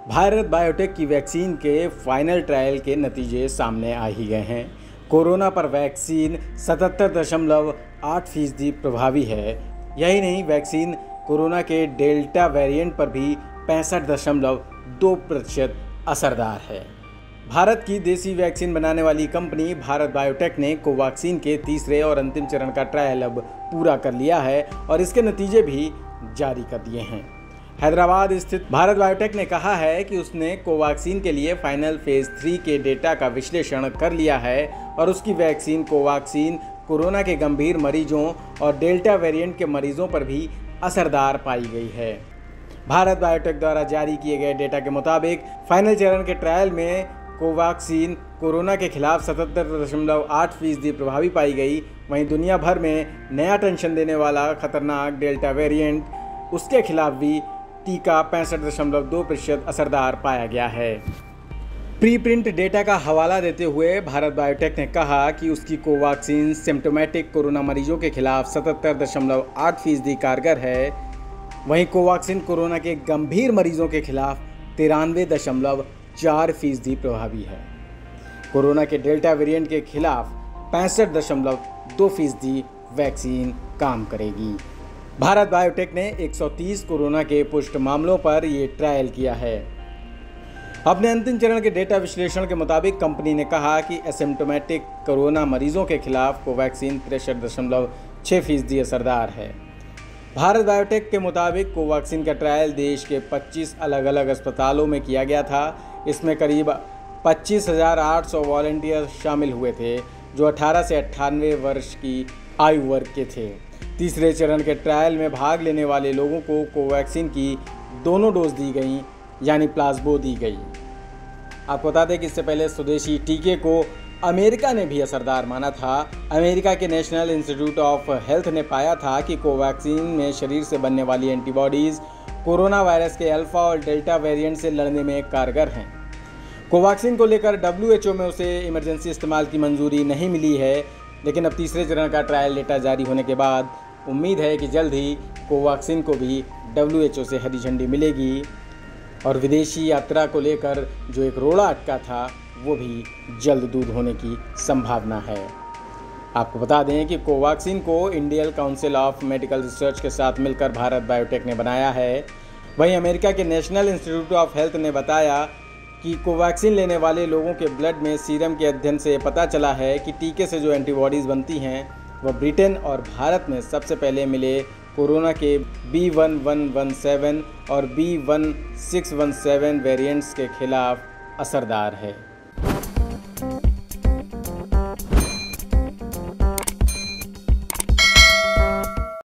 Bharat Biotech की vaccine के final trial के नतीजे सामने आ ही गए हैं। कोरोना पर वैक्सीन 77.8% प्रभावी है। यही नहीं, वैक्सीन कोरोना के डेल्टा वेरिएंट पर भी 65.2% असरदार है। भारत की देसी वैक्सीन बनाने वाली कंपनी भारत बायोटेक ने कोवैक्सीन के तीसरे और अंतिम चरण का ट्रायल अब पूरा कर लिया है और इसके नतीजे भी जारी कर दिए हैं। हैदराबाद स्थित भारत बायोटेक ने कहा है कि उसने कोवैक्सीन के लिए फाइनल फेज 3 के डेटा का विश्लेषण कर लिया है और उसकी वैक्सीन कोवैक्सीन कोरोना के गंभीर मरीजों और डेल्टा वेरिएंट के मरीजों पर भी असरदार पाई गई है। भारत बायोटेक द्वारा जारी किए गए डेटा के मुताबिक फाइनल चरण के ट्रायल में कोवैक्सीन कोरोना के खिलाफ 77.8% प्रभावी पाई गई। वहीं दुनिया भर में नया टेंशन देने वाला खतरनाक डेल्टा वेरिएंट, उसके खिलाफ भी टीका 65.2% असरदार पाया गया है। प्री प्रिंट डेटा का हवाला देते हुए भारत बायोटेक ने कहा कि उसकी कोवैक्सीन सिम्टोमेटिक कोरोना मरीजों के खिलाफ 77.8% कारगर है। वहीं कोवैक्सीन कोरोना के गंभीर मरीजों के खिलाफ 93.4% प्रभावी है। कोरोना के डेल्टा वेरिएंट के खिलाफ 65.2% वैक्सीन काम करेगी। भारत बायोटेक ने 130 कोरोना के पुष्ट मामलों पर ये ट्रायल किया है। अपने अंतिम चरण के डेटा विश्लेषण के मुताबिक कंपनी ने कहा कि एसिम्टोमेटिक कोरोना मरीजों के खिलाफ कोवैक्सीन 63.6% असरदार है। भारत बायोटेक के मुताबिक कोवैक्सीन का ट्रायल देश के 25 अलग अलग अस्पतालों में किया गया था। इसमें करीब 25,800 वॉलंटियर शामिल हुए थे जो 18 से 98 वर्ष की आयु वर्ग के थे। तीसरे चरण के ट्रायल में भाग लेने वाले लोगों को कोवैक्सीन की दोनों डोज दी गई, यानी प्लाज्बो दी गई। आपको बता दें कि इससे पहले स्वदेशी टीके को अमेरिका ने भी असरदार माना था। अमेरिका के नेशनल इंस्टीट्यूट ऑफ हेल्थ ने पाया था कि कोवैक्सीन में शरीर से बनने वाली एंटीबॉडीज़ कोरोना वायरस के अल्फा और डेल्टा वेरिएंट से लड़ने में कारगर हैं। कोवैक्सीन को लेकर WHO में उसे इमरजेंसी इस्तेमाल की मंजूरी नहीं मिली है, लेकिन अब तीसरे चरण का ट्रायल डेटा जारी होने के बाद उम्मीद है कि जल्द ही कोवैक्सीन को भी WHO से हरी झंडी मिलेगी और विदेशी यात्रा को लेकर जो एक रोड़ा अटका था वो भी जल्द दूर होने की संभावना है। आपको बता दें कि कोवैक्सीन को Indian council of medical research के साथ मिलकर भारत बायोटेक ने बनाया है। वहीं अमेरिका के नेशनल इंस्टीट्यूट ऑफ हेल्थ ने बताया कि कोवैक्सीन लेने वाले लोगों के ब्लड में सीरम के अध्ययन से पता चला है कि टीके से जो एंटीबॉडीज़ बनती हैं वह ब्रिटेन और भारत में सबसे पहले मिले कोरोना के B1117 और B1617 वेरिएंट्स के खिलाफ असरदार है।